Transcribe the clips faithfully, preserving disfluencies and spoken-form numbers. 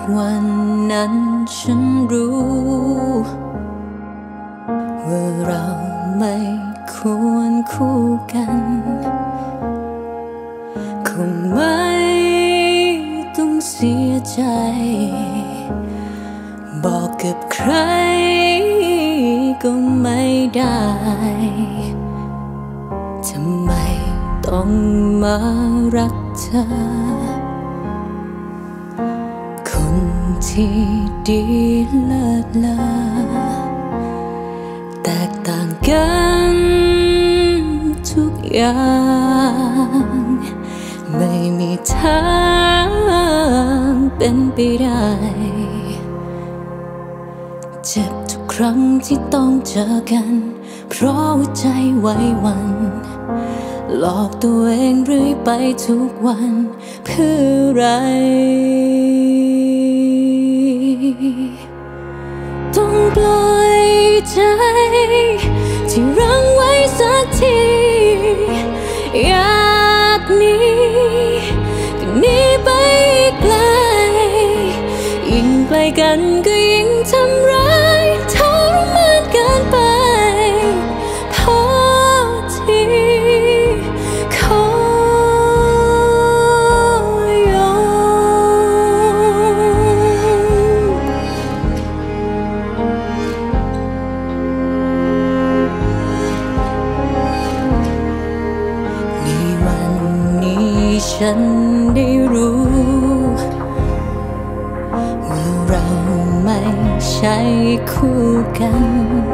วันนั้นฉันรู้ว่าเราไม่ควรคู่กันคงไม่ต้องเสียใจบอกกับใครก็ไม่ได้ทำไมต้องมารักเธอคนที่ดีเลิศเลอแตกต่างกันทุกอย่างไม่มีทางเป็นไปได้เจ็บทุกครั้งที่ต้องเจอกันเพราะหัวใจไหวหวั่นหลอกตัวเองเรื่อยไปทุกวันเพื่ออะไรต้องปล่อยใจที่รั้งไว้สักทีอยากหนีก็หนีไปไกลยิ่งไกลกันก็ยิ่งทำร้ายทรมานเกินไปพอทีขอยอมในวันนี้ฉันได้รู้ว่าเราไม่ใช่คู่กัน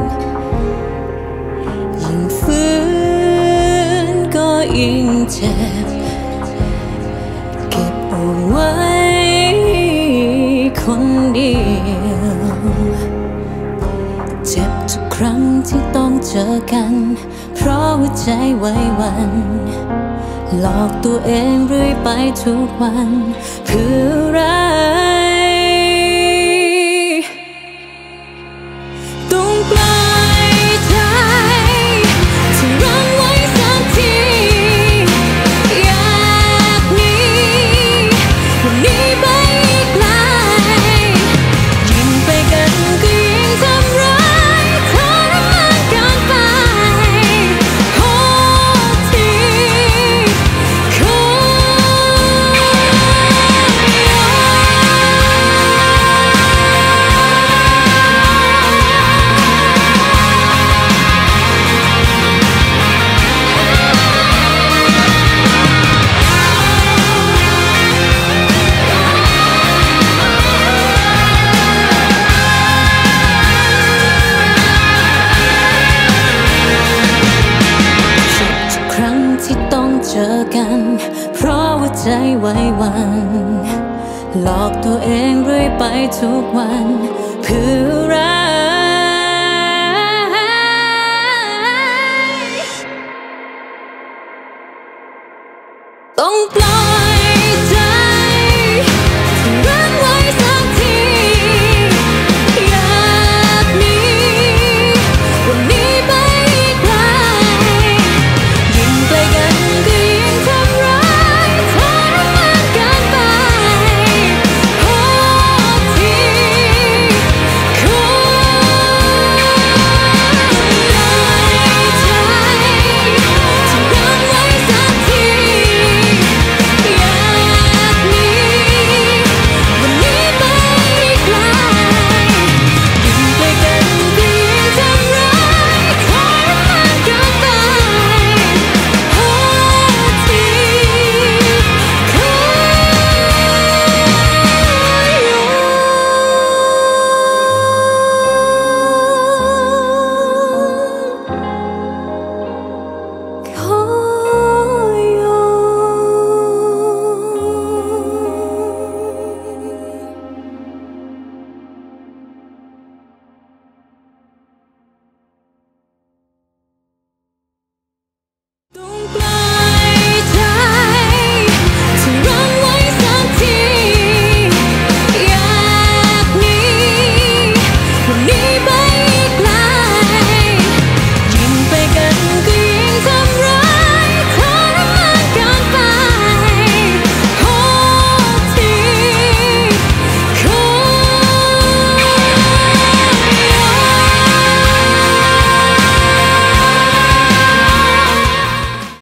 ยิ่งฝืนก็ยิ่งเจ็บเก็บเอาไว้คนเดียวเจ็บทุกครั้งที่ต้องเจอกันเพราะหัวใจไหวหวั่นหลอกตัวเองเรื่อยไปทุกวันเพื่ออะไรต้องปล่อยใจที่รั้งไว้สักทีอยากหนีก็หนีไปไกลยิ่งไปกันก็ยิ่งทำร้ายทรมานเกินไปขอทีขเจอกันเพราะว่าใจไหวหวั่นหลอกตัวเองเรื่อยไปทุกวันเพื่อ